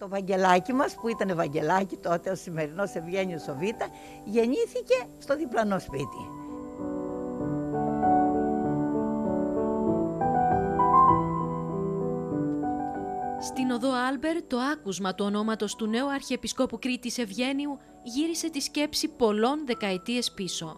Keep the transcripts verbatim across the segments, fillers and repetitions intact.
Το Βαγγελάκι μας, που ήταν Βαγγελάκι τότε, ο σημερινός Ευγένιος ο Β, γεννήθηκε στο διπλανό σπίτι. Στην οδό Άλμπερ, το άκουσμα του ονόματος του νέου Αρχιεπισκόπου Κρήτης Ευγένιου γύρισε τη σκέψη πολλών δεκαετίες πίσω.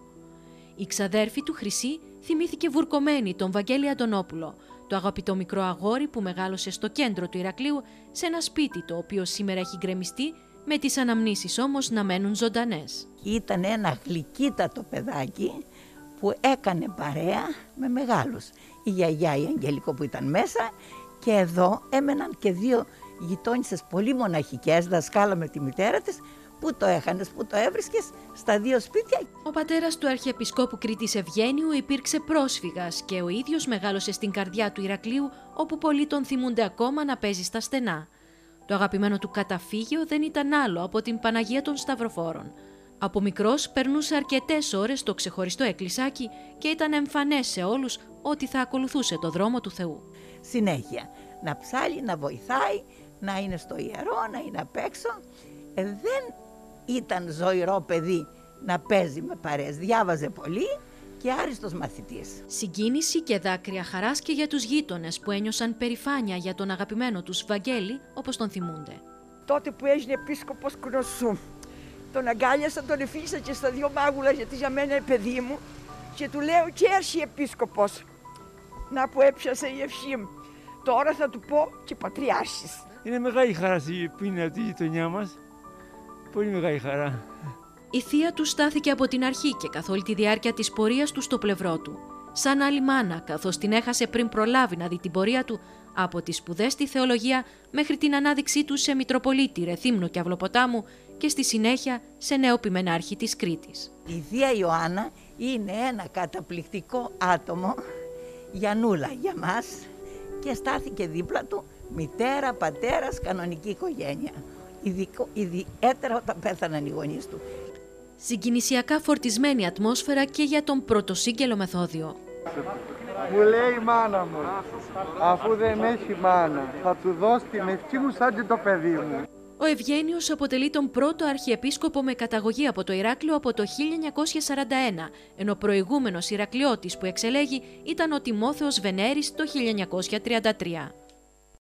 Η ξαδέρφη του Χρυσή θυμήθηκε βουρκωμένη τον Βαγγέλη Αντωνόπουλο, το αγαπητό μικρό αγόρι που μεγάλωσε στο κέντρο του Ηρακλείου, σε ένα σπίτι το οποίο σήμερα έχει γκρεμιστεί, με τις αναμνήσεις όμως να μένουν ζωντανές. Ήταν ένα γλυκύτατο παιδάκι που έκανε παρέα με μεγάλους. Η γιαγιά η Αγγελικό που ήταν μέσα, και εδώ έμεναν και δύο γειτόνισσες πολύ μοναχικές, δασκάλα με τη μητέρα της. Πού το έχανες, πού το έβρισκες, στα δύο σπίτια. Ο πατέρας του Αρχιεπισκόπου Κρήτης Ευγένιου υπήρξε πρόσφυγας και ο ίδιος μεγάλωσε στην καρδιά του Ηρακλείου, όπου πολλοί τον θυμούνται ακόμα να παίζει στα στενά. Το αγαπημένο του καταφύγιο δεν ήταν άλλο από την Παναγία των Σταυροφόρων. Από μικρός περνούσε αρκετές ώρες στο ξεχωριστό εκκλησάκι και ήταν εμφανές σε όλους ότι θα ακολουθούσε το δρόμο του Θεού. Συνέχεια, να ψάλει, να βοηθάει, να είναι στο ιερό, να είναι απ' έξω. Ε, δεν ήταν ζωηρό παιδί να παίζει με παρέες. Διάβαζε πολύ και άριστος μαθητής. Συγκίνηση και δάκρυα χαράς και για τους γείτονες που ένιωσαν περηφάνεια για τον αγαπημένο τους Βαγγέλη, όπως τον θυμούνται. Τότε που έγινε επίσκοπος Κνωσού, τον αγκάλιασα, τον εφήγησα και στα δύο μάγουλα, γιατί για μένα είναι παιδί μου, και του λέω και αρχιεπίσκοπος. Να που έπιασε η ευχή μου. Τώρα θα του πω και πατριάρχης. Είναι μεγάλη χαρά που είναι αυτή η γειτονιά μας. Πολύ μεγάλη χαρά. Η θεία του στάθηκε από την αρχή και καθ' όλη τη διάρκεια της πορείας του στο πλευρό του. Σαν άλλη μάνα, καθώς την έχασε πριν προλάβει να δει την πορεία του από τις σπουδές στη θεολογία μέχρι την ανάδειξή του σε Μητροπολίτη Ρεθύμνου και Αυλοποτάμου και στη συνέχεια σε νέο ποιμενάρχη της Κρήτης. Η θεία Ιωάννα είναι ένα καταπληκτικό άτομο, Γιαννούλα για μας, και στάθηκε δίπλα του μητέρα, πατέρας, κανονική οικογένεια. Ειδικό, ιδιαίτερα όταν πέθαναν οι γονείς του. Συγκινησιακά φορτισμένη ατμόσφαιρα και για τον πρωτοσύγγελο Μεθόδιο. Μου λέει η μάνα μου, αφού δεν έχει μάνα, θα του δώσει την ευχή μου σαν και το παιδί μου. Ο Ευγένιος αποτελεί τον πρώτο αρχιεπίσκοπο με καταγωγή από το Ηράκλειο από το χίλια εννιακόσια σαράντα ένα, ενώ προηγούμενος Ηρακλειώτης που εξελέγει ήταν ο Τιμόθεος Βενέρης το χίλια εννιακόσια τριάντα τρία.